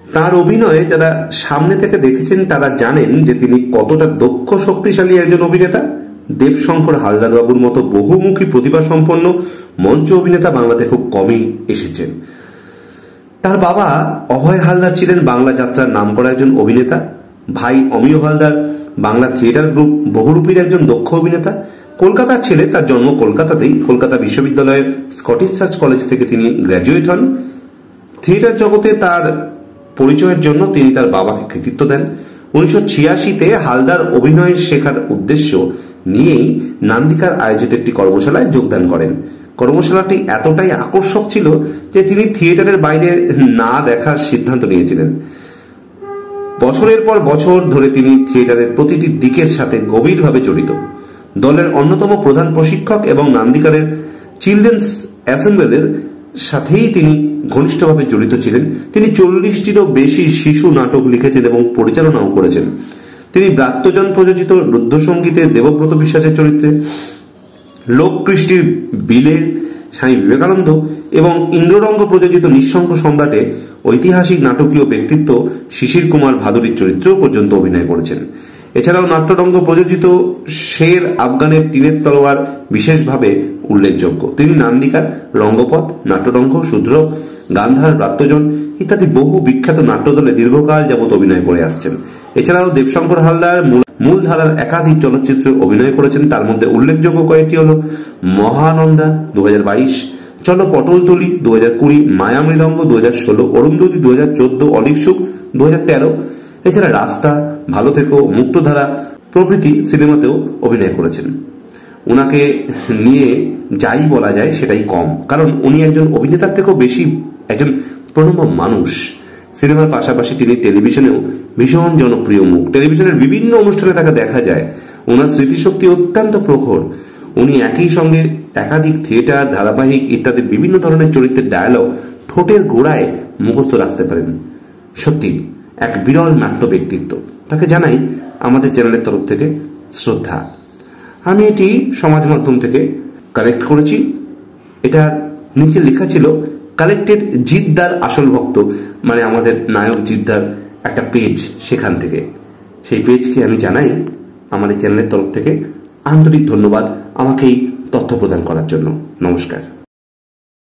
তার অভিনয়ে যারা সামনে থেকে দেখেছেন তারা জানেন যে তিনি কতটা দক্ষ শক্তিশালী একজন অভিনেতা। দেবশঙ্কর হালদার বাবুর মতো বহুমুখী প্রতিভা সম্পন্ন মঞ্চ অভিনেতা বাংলাতে খুব কমই এসেছেন। তার বাবা অভয় হালদার ছিলেন বাংলা যাত্রার নামকরা একজন অভিনেতা। ভাই অমিয় হালদার বাংলা থিয়েটার গ্রুপ বহুরূপীর একজন দক্ষ অভিনেতা। কলকাতার ছেলে, তার জন্ম কলকাতাতেই। কলকাতা বিশ্ববিদ্যালয়ের স্কটিশ চার্চ কলেজ থেকে তিনি গ্র্যাজুয়েট হন। থিয়েটার জগতে তার পরিচয়ের জন্য তিনি তার বাবাকে কৃতিত্ব দেন। 1986-তে হালদার অভিনয় শেখার উদ্দেশ্য নিয়েই নান্দিকার আয়োজিত একটি কর্মশালায় যোগদান করেন। কর্মশালাটি এতটাই আকর্ষক ছিল যে তিনি থিয়েটারের বাইরে না দেখার সিদ্ধান্ত নিয়েছিলেন। বছরের পর বছর ধরে তিনি থিয়েটারের প্রতিটি দিকের সাথে গভীরভাবে জড়িত। দলের অন্যতম প্রধান প্রশিক্ষক এবং নান্দিকারের চিলড্রেন্স অ্যাসেম্বলির সাথেই তিনি ঘনিষ্ঠভাবে জড়িত ছিলেন। তিনি 40টিরও বেশি শিশু নাটক লিখেছেন এবং পরিচালনাও করেছেন। তিনি ব্রাত্যজন প্রযোজিত রুদ্রসঙ্গীতে দেবব্রত বিশ্বাসের চরিত্রে, লোককৃষ্টির বিলে স্বামী বিবেকানন্দ এবং ইন্দ্ররঙ্গ প্রযোজিত নিঃশঙ্ক সম্রাটে ঐতিহাসিক নাটকীয় ব্যক্তিত্ব শিশির কুমার ভাদুরীর চরিত্রেও পর্যন্ত অভিনয় করেছেন। এছাড়াও নাট্যরঙ্গ প্রযোজিত শের আফগানের টিনের তলোয়ার বিশেষভাবে উল্লেখযোগ্য। তিনি নান্দিকার, রঙ্গপথ, নাট্যরঙ্গ, শূদ্র, গান্ধার, ব্রাত্যজন ইত্যাদি বহু বিখ্যাত নাট্যদলে দীর্ঘকাল যাবৎ অভিনয় করে আসছেন। এছাড়াও দেবশঙ্কর হালদার মূলধারার একাধিক চলচ্চিত্রে অভিনয় করেছেন। তার মধ্যে উল্লেখযোগ্য কয়েকটি হল মহানন্দা 2022, চলো পটলতলি 2020, মায়া মৃদঙ্গ 2016, অরুন্ধতী 2014, অলিক সুখ 2013। এছাড়া রাস্তা, ভালো থেকো, মুক্তধারা প্রভৃতি সিনেমাতেও অভিনয় করেছেন। ওনাকে নিয়ে যাই বলা যায় সেটাই কম, কারণ উনি একজন অভিনেতার থেকেও বেশি একজন প্রণব মানুষ। সিনেমার পাশাপাশি তিনি টেলিভিশনেও ভীষণ জনপ্রিয় মুখ। টেলিভিশনের বিভিন্ন অনুষ্ঠানে তাকে দেখা যায়। ওনার স্মৃতিশক্তি অত্যন্ত প্রখর। উনি একই সঙ্গে একাধিক থিয়েটার, ধারাবাহিক ইত্যাদি বিভিন্ন ধরনের চরিত্রের ডায়ালগ ঠোঁটের গোড়ায় মুখস্থ রাখতে পারেন। সত্যি এক বিরল নাট্য ব্যক্তিত্ব। তাকে জানাই আমাদের চ্যানেলের তরফ থেকে শ্রদ্ধা। আমি এটি সমাজ মাধ্যম থেকে কালেক্ট করেছি। এটার নিচে লেখা ছিল কালেক্টেড জিদ্দার আসল ভক্ত, মানে আমাদের নায়ক জিদ্দার একটা পেজ, সেখান থেকে। সেই পেজকে আমি জানাই আমাদের চ্যানেলের তরফ থেকে আন্তরিক ধন্যবাদ আমাকে এই তথ্য প্রদান করার জন্য। নমস্কার।